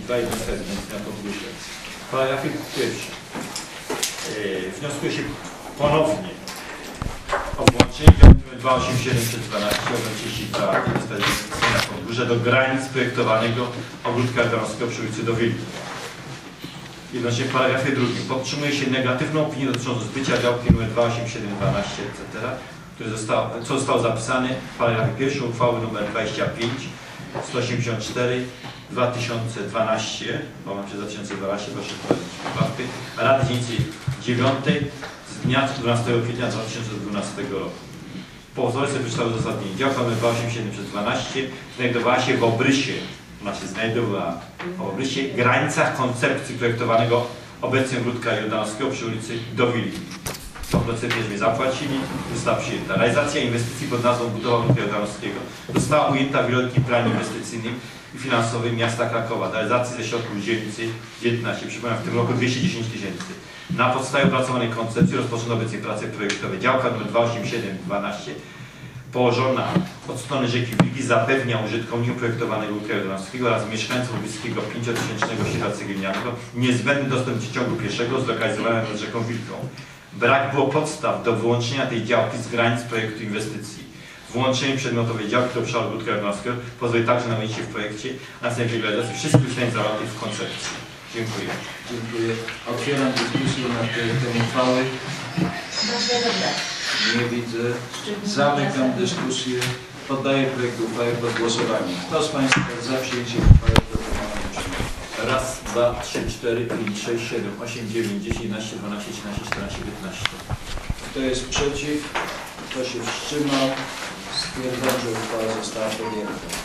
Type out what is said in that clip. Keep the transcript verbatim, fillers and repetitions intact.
dwa i dwa na podgórze. W paragrafie pierwszym yy, wnioskuje się ponownie o włączenie działu dwa osiem siedem przez dwanaście trzydzieści dwa na podgórze do granic projektowanego ogródka jordanowskiego przy ulicy Dowili. Jednocześnie w paragrafie drugim podtrzymuje się negatywną opinię dotyczącą zbycia działki nr dwa osiem siedem dwanaście et cetera, który został, co zostało zapisane w paragrafie pierwszym uchwały nr dwadzieścia pięć sto osiemdziesiąt cztery dwa tysiące dwanaście, bo mam się dwa tysiące dwanaście, proszę wprowadzić poprawkę, Rady Dzielnicy dziewiątej z dnia dwunastego kwietnia dwa tysiące dwunastego roku. Po pozorce przeczytał uzasadnienie. Działka nr dwa osiem siedem przez dwanaście znajdowała się w obrysie, ona się znajdowała w obrysie granicach koncepcji projektowanego obecnie ogródka jordanowskiego przy ulicy Dowili. To procedurze zapłacili, została przyjęta. Realizacja inwestycji pod nazwą budowa ogródka jordanowskiego została ujęta w wieloletnim planie inwestycyjnym i finansowym miasta Krakowa. Do realizacji ze środków dzielnicy dziewiętnaście, przypomnę, w tym roku dwieście dziesięć tysięcy. Na podstawie opracowanej koncepcji rozpoczęto obecnie prace projektowe. Działka nr dwa osiem siedem dwanaście położona od strony rzeki Wilgi zapewnia użytkownikom projektowanego ogródka jordanowskiego oraz mieszkańcom bliskiego pięciotysięcznego osiedla cegiernianego niezbędny dostęp do ciągu pieszego zlokalizowanego nad rzeką Wilką. Brak było podstaw do wyłączenia tej działki z granic projektu inwestycji. Włączenie przedmiotowej działki do obszaru ogródka jordanowskiego pozwoli także na wyjście w projekcie następnej realizacji wszystkich ustawień zawartych w koncepcji. Dziękuję. Dziękuję. Otwieram dyskusję nad projektem uchwały. Nie widzę. Zamykam dyskusję. Poddaję projekt uchwały pod głosowanie. Kto z Państwa jest za przyjęciem uchwały proponowanej przez mnie? Raz, dwa, trzy, cztery, pięć, sześć, siedem, osiem, dziewięć, dziesięć, jedenaście, dwanaście, trzynaście, czternaście, piętnaście. Kto jest przeciw? Kto się wstrzymał? Stwierdzam, że uchwała została podjęta.